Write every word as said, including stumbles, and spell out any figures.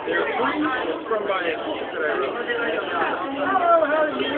They're free from by a book that I wrote. Hello, how are you?